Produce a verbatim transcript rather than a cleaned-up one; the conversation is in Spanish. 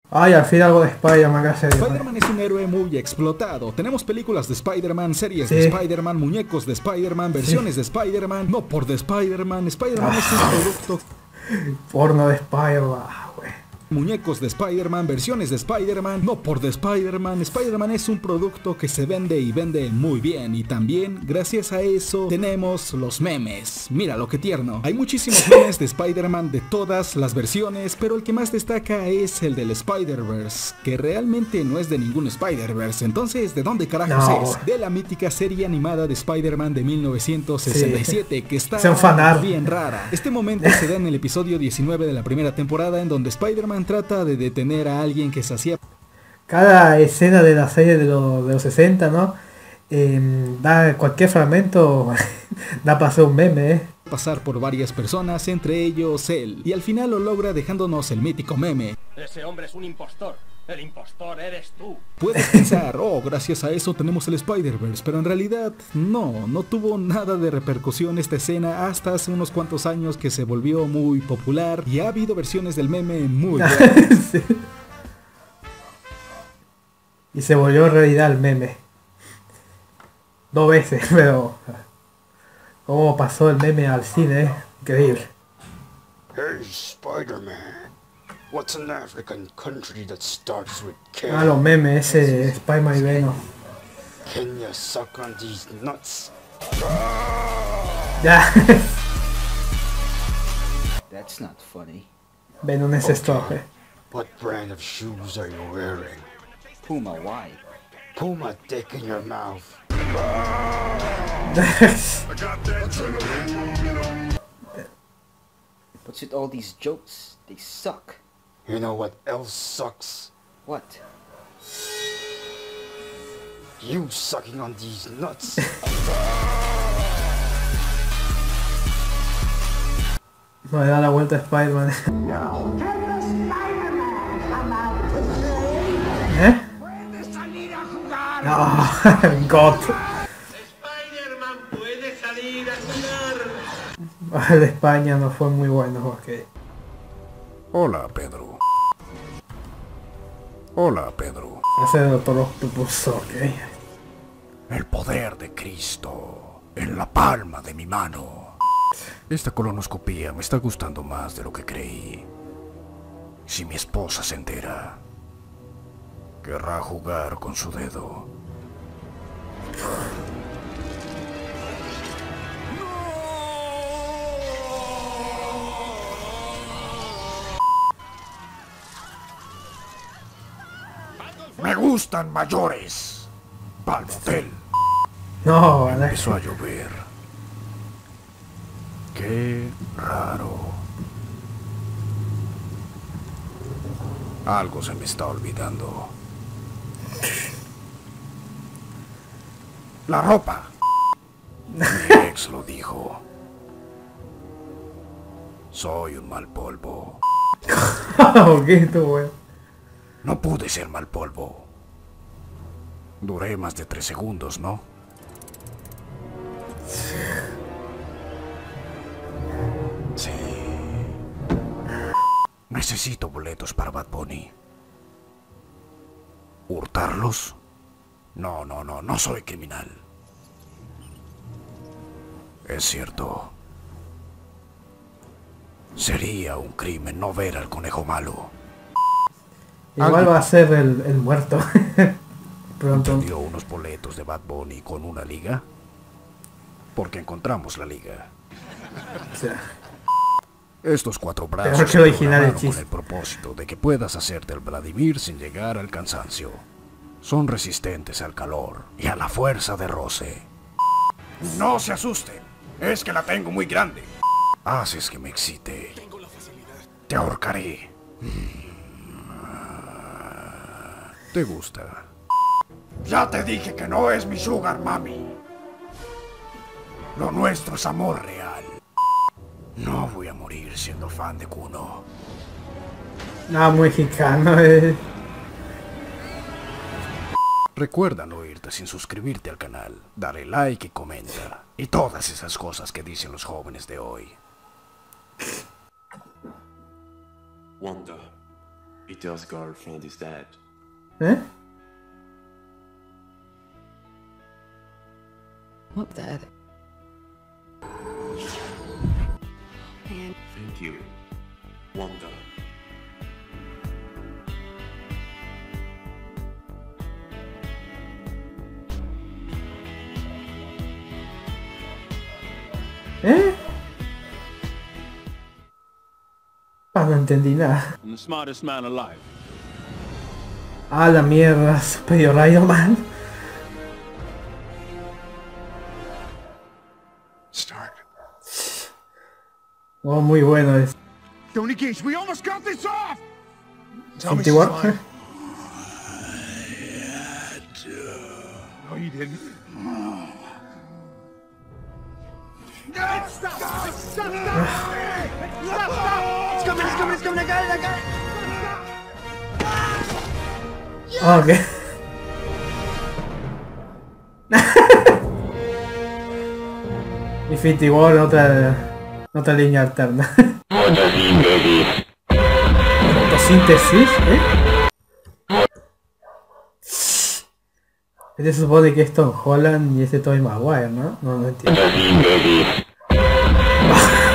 Ay, al fin algo de Spider-Man, gracias a Dios. Spider-Man es un héroe muy explotado. Tenemos películas de Spider-Man, series Sí. de Spider-Man, muñecos de Spider-Man, versiones Sí. de Spider-Man, no por de Spider-Man. Spider-Man Ah. es un producto. Porno de Spider-Man, ah, güey. Muñecos de Spider-Man, versiones de Spider-Man, no por de Spider-Man. Spider-Man es un producto que se vende y vende muy bien. Y también, gracias a eso, tenemos los memes. Mira lo que tierno. Hay muchísimos memes de Spider-Man de todas las versiones, pero el que más destaca es el del Spider-Verse, que realmente no es de ningún Spider-Verse. Entonces, ¿de dónde carajos No. es? De la mítica serie animada de Spider-Man de mil novecientos sesenta y siete, Sí. que está Es un fanart. bien rara. Este momento se da en el episodio diecinueve de la primera temporada, en donde Spider-Man trata de detener a alguien que se hacía Cada escena de la serie de, los de los sesenta, ¿no? Eh, da cualquier fragmento, da para hacer un meme, ¿eh? pasar por varias personas, entre ellos él, y al final lo logra dejándonos el mítico meme. Ese hombre es un impostor. El impostor eres tú. Puedes pensar, oh, gracias a eso tenemos el Spider-Verse, pero en realidad no, no tuvo nada de repercusión esta escena hasta hace unos cuantos años que se volvió muy popular y ha habido versiones del meme muy buenas. Sí. Y se volvió realidad el meme. Dos veces, pero... ¿Cómo pasó el meme al cine? ¿Eh? Increíble. Hey, Spider-Man. What's an African country that starts with K? Ah, los memes, ese Spider-Man y Venom. Can you suck on these nuts? Ya. That's not funny. Venom es esto, eh. What brand of shoes are you wearing? Puma, why? Puma dick in your mouth. What's with all these jokes? They suck. You know what else sucks? What? You sucking on these nuts. No le da la vuelta a Spider-Man. ¿Eh? No, God. Spider-Man puede salir a jugar. El de España no fue muy bueno, porque... Hola, Pedro. Hola, Pedro. Hace de Doctor Octopus, ok. El poder de Cristo en la palma de mi mano. Esta colonoscopía me está gustando más de lo que creí. Si mi esposa se entera, querrá jugar con su dedo. Me gustan mayores. Pa'l motel. No, Alex. Empezó a llover. Qué raro. Algo se me está olvidando. La ropa. Mi ex lo dijo. Soy un mal polvo. Ok, estuvo bueno. No pude ser mal polvo. Duré más de tres segundos, ¿no? Sí. Necesito boletos para Bad Bunny. ¿Hurtarlos? No, no, no, no soy criminal. Es cierto. Sería un crimen no ver al conejo malo. Igual va a ser el, el muerto. Pronto. ¿Dio unos boletos de Bad Bunny con una liga? Porque encontramos la liga. O sea, Estos cuatro brazos Peor que se el original el programaron chiste. con el propósito de que puedas hacerte el Vladimir sin llegar al cansancio. Son resistentes al calor y a la fuerza de roce. No se asusten, es que la tengo muy grande. Haces que me excite. Te ahorcaré. ¿Te gusta? Ya te dije que no es mi sugar mami. Lo nuestro es amor real. No voy a morir siendo fan de Kuno. nada mexicano, eh. Recuerda no irte sin suscribirte al canal, dale like y comenta. Y todas esas cosas que dicen los jóvenes de hoy. Wanda, Peter's girlfriend is dead. ¿Eh? What that? Thank you, Wanda. ¿Eh? Ah, no entendí nada. I'm the smartest man alive. Ah, la mierda, Superior Iron Man. Start. Oh, muy bueno es. Don't engage. We almost got this off. Infinity War. No, you didn't. No! Stop! Stop! Stop! Stop! Stop! Stop! It's coming! It's coming! It's coming! I got it! I got it! Ah, ok. Infinity War en otra, en otra línea alterna. Fotosíntesis, ¿eh? Este se supone que es Tom Holland y este Tobey Maguire, ¿no? No, no entiendo.